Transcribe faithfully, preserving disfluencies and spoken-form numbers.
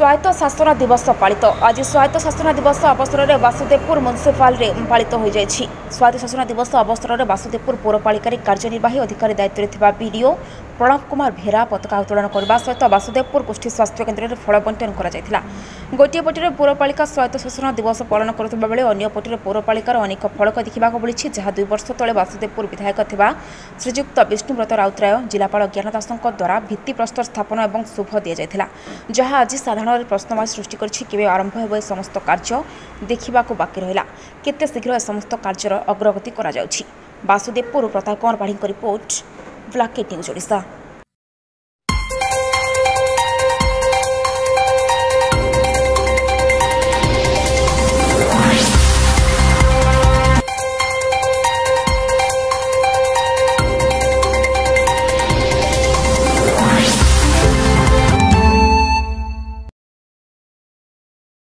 स्वायत्त शासन दिवस पालित आज स्वायत्त शासन दिवस अवसर में वासुदेवपुर म्युनिसिपाल पालित हो जाएगी। स्वायत्त शासन दिवस अवसर में वासुदेवपुर पौरपालिका कार्यनिर्वाही अधिकारी दायित्व में बीडीओ प्रणव कुमार भेरा पताका उत्तोलन करने सहित वासुदेवपुर गोष्ठी स्वास्थ्य केन्द्र में फल बंटन कर गोटे पटे पौरपालिका स्वायत्त शासन दिवस पालन करुवा बेले अन्य पटे पौरपालिकार अनेक फलक देखा मिली जहाँ दुई वर्ष तले वासुदेवपुर विधायक थिबा श्रीजुक्त विष्णुव्रत राउतराय जिलापाल ज्ञान दास द्वारा भित्तिप्रस्तर स्थापन और शुभ दि जाता जहाँ आज साधारण प्रश्नवाची सृष्टि कर आरंभ हो समस्त कार्य देखा बाकी रहा केते शीघ्र ए समस्त कार्यर अग्रगति करा जाउछि। Basudevpur Pratap Kumar Padhi report Black News Odisha.